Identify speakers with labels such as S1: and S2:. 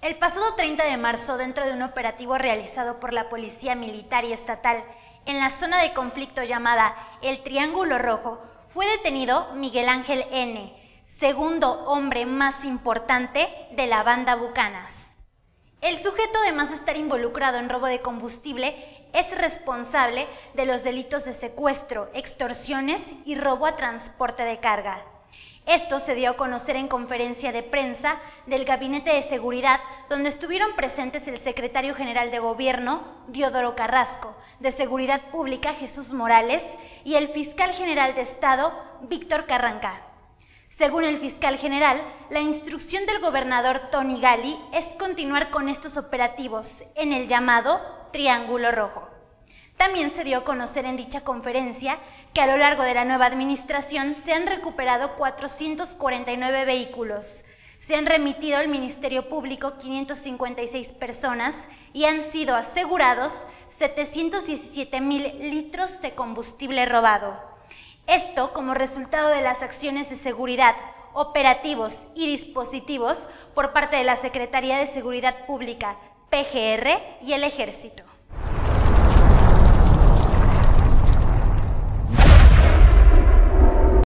S1: El pasado 30 de marzo, dentro de un operativo realizado por la Policía Militar y Estatal en la zona de conflicto llamada El Triángulo Rojo, fue detenido Miguel Ángel N., segundo hombre más importante de la banda Bucanas. El sujeto, además de estar involucrado en robo de combustible, es responsable de los delitos de secuestro, extorsiones y robo a transporte de carga. Esto se dio a conocer en conferencia de prensa del Gabinete de Seguridad, donde estuvieron presentes el secretario general de Gobierno, Diodoro Carrasco, de Seguridad Pública, Jesús Morales, y el fiscal general de Estado, Víctor Carranca. Según el fiscal general, la instrucción del gobernador Tony Gali es continuar con estos operativos en el llamado Triángulo Rojo. También se dio a conocer en dicha conferencia que a lo largo de la nueva administración se han recuperado 449 vehículos, se han remitido al Ministerio Público 556 personas y han sido asegurados 717,000 litros de combustible robado. Esto como resultado de las acciones de seguridad, operativos y dispositivos por parte de la Secretaría de Seguridad Pública, PGR y el Ejército.